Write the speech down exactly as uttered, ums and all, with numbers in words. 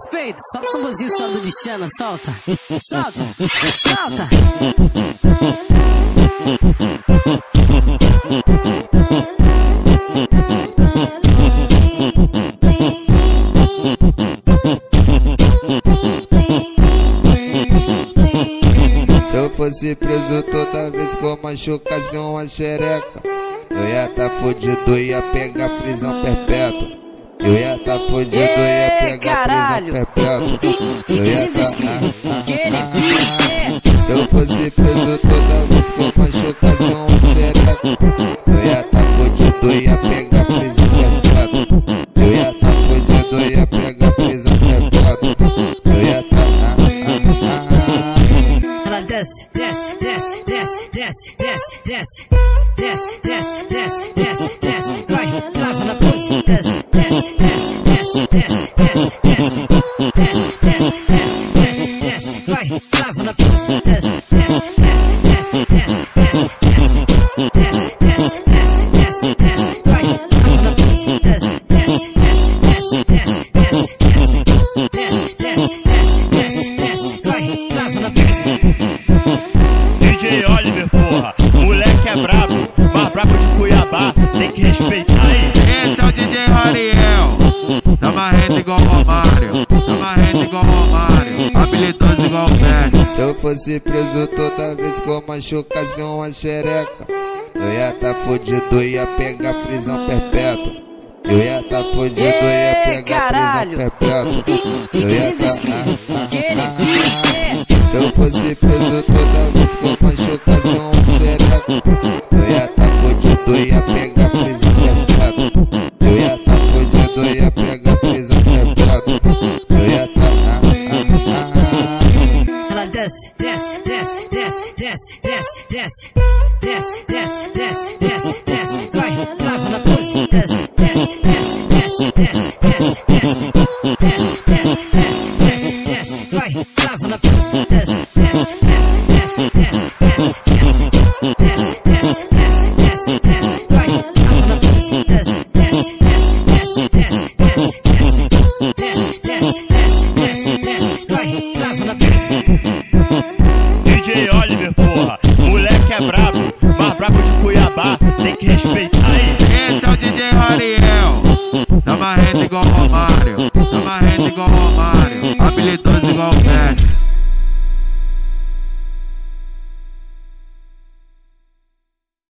respeito. Solta o tamborzinho só do Dixana, solta. Solta, solta. Se eu fosse preso toda vez que eu machucasse uma xereca, eu ia tá fudido, ia pegar prisão perpétua. Eu ia tá fudido, ia pegar prisão perpétua. Eu ia tá... Se eu fosse preso toda vez que eu machucasse uma xereca, eu ia tá fudido, ia pegar prisão perpétua. Eu ia tá fudido, ia pegar prisão perpétua. Eu ia tá... Ela desce, desce, desce, desce, desce, desce, desce, desce, desce, desce, desce, desce, vai, trava na pose, desce, desce, desce, desce, desce, desce, desce, desce, desce, desce, desce, desce, vai, trava na pose, desce, desce, desce, desce, desce, desce, desce, desce, desce, desce, desce, vai, trava na pose, desce, desce, desce, desce, desce, desce, desce, desce, desce, desce, vai, trava na pose. D J Oliver, porra, moleque é brabo, mas brabo de Cuiabá, tem que respeitar aí. Esse é o D J Rariel, tá marrendo igual Romário, tá marrendo igual Romário, habilidoso igual o Messi. Se eu fosse preso toda vez que eu machucasse uma xereca, eu ia tá fudido, ia pegar prisão perpétua. Eu ia tá fudido, ia pegar prisão perpétua. Eu ia tá... Se eu fosse preso toda vez que eu machucasse uma xereca, eu ia tá fudido, ia pegar prisão perpétua. Eu ia tá fudido, ia pegar prisão perpétua. Eu ia tá... Ela desce, desce, desce, desce, desce, desce, desce, desce, desce, desce, desce, desce, vai, trava na pose, desce, desce, desce, desce, desce, desce, desce, desce, desce, desce, desce, desce, vai, trava na pose, desce, desce, desce, desce, desce, desce, desce, desce, desce, desce, desce, vai, trava na pose, desce, desce, desce, desce, desce, desce, desce, desce, desce, desce, desce, vai, trava na pose. D J Oliver, porra, moleque é brabo, mas brabo de Cuiabá, tem que respeitar aí. Esse é o D J Rariel, tá marrendo igual Romário, tá marrendo igual Romário, habilidoso igual